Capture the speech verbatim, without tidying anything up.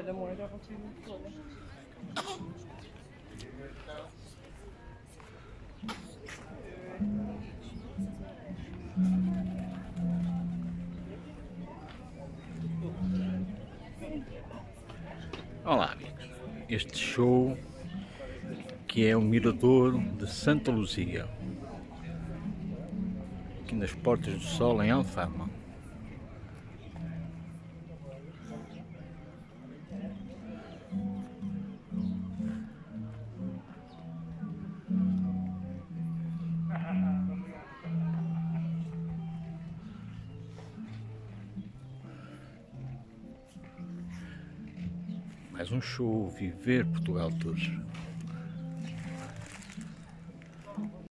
da moeda, vou ter muito bom. Olá amigos, este show que é o Mirador de Santa Luzia, aqui nas Portas do Sol em Alfama. Mais um show, Viver Portugal Tours.